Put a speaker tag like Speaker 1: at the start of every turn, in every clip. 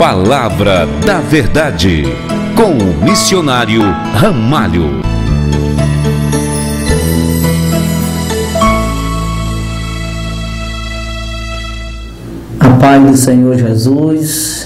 Speaker 1: Palavra da Verdade, com o missionário Ramalho.
Speaker 2: A paz do Senhor Jesus.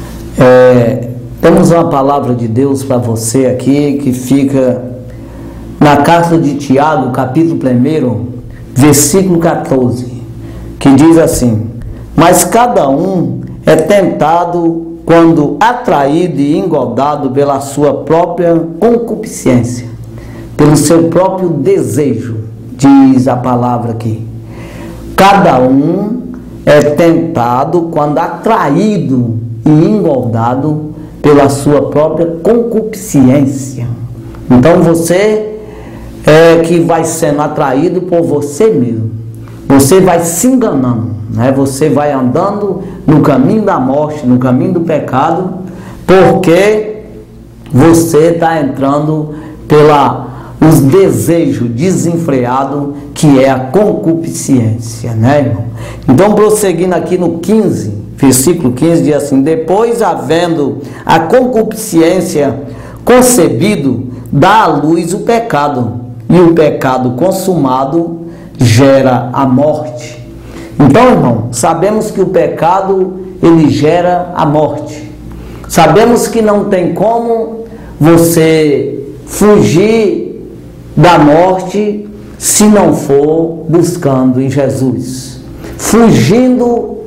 Speaker 2: Temos uma palavra de Deus para você aqui, que fica na carta de Tiago, capítulo 1, versículo 14, que diz assim: mas cada um é tentado quando atraído e engodado pela sua própria concupiscência, pelo seu próprio desejo, diz a palavra aqui. Cada um é tentado quando atraído e engodado pela sua própria concupiscência. Então você é que vai sendo atraído por você mesmo. Você vai se enganando, né? Você vai andando no caminho da morte, no caminho do pecado, porque você está entrando pelos desejos desenfreados, que é a concupiscência, né, irmão? Então, prosseguindo aqui no 15, versículo 15, diz assim: depois, havendo a concupiscência concebido, dá à luz o pecado, e o pecado consumado gera a morte. Então, irmão, sabemos que o pecado, ele gera a morte. Sabemos que não tem como você fugir da morte se não for buscando em Jesus, fugindo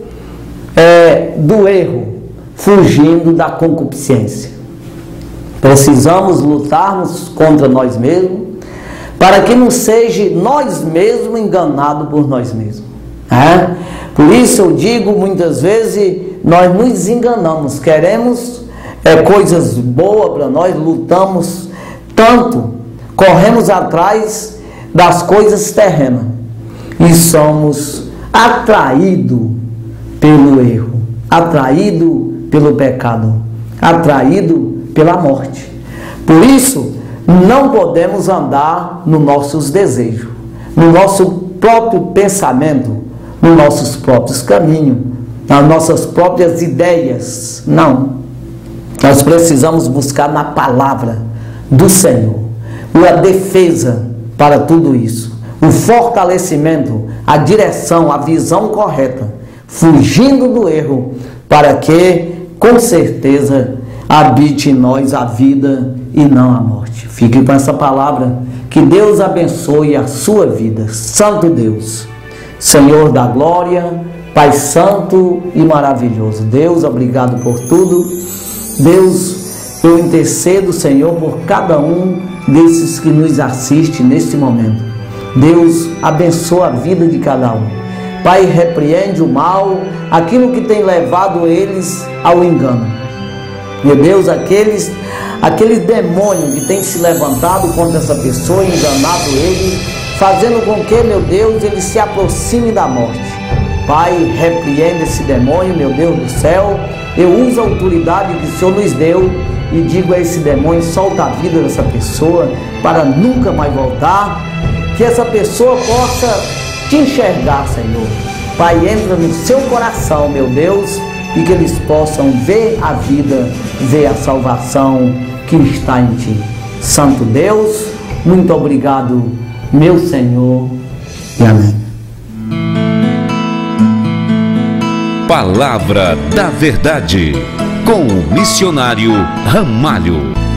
Speaker 2: do erro, fugindo da concupiscência. Precisamos lutarmos contra nós mesmos, para que não seja nós mesmos enganados por nós mesmos. Por isso eu digo, muitas vezes nós nos enganamos, queremos coisas boas para nós, lutamos tanto, corremos atrás das coisas terrenas e somos atraídos pelo erro, atraídos pelo pecado, atraídos pela morte. Por isso não podemos andar nos nossos desejos, no nosso próprio pensamento, nos nossos próprios caminhos, nas nossas próprias ideias. Não. Nós precisamos buscar na palavra do Senhor a defesa para tudo isso, o fortalecimento, a direção, a visão correta, fugindo do erro, para que, com certeza, habite em nós a vida e não a morte. Fique com essa palavra. Que Deus abençoe a sua vida. Santo Deus, Senhor da glória, Pai santo e maravilhoso. Deus, obrigado por tudo. Deus, eu intercedo, Senhor, por cada um desses que nos assiste neste momento. Deus, abençoa a vida de cada um. Pai, repreende o mal, aquilo que tem levado eles ao engano. Meu Deus, aqueles demônios que têm se levantado contra essa pessoa, enganado ele, fazendo com que, meu Deus, ele se aproxime da morte. Pai, repreende esse demônio, meu Deus do céu. Eu uso a autoridade que o Senhor nos deu e digo a esse demônio: solta a vida dessa pessoa para nunca mais voltar. Que essa pessoa possa te enxergar, Senhor. Pai, entra no seu coração, meu Deus, e que eles possam ver a vida, ver a salvação que está em Ti. Santo Deus, muito obrigado, meu Senhor, e amém.
Speaker 1: Palavra da Verdade, com o missionário Ramalho.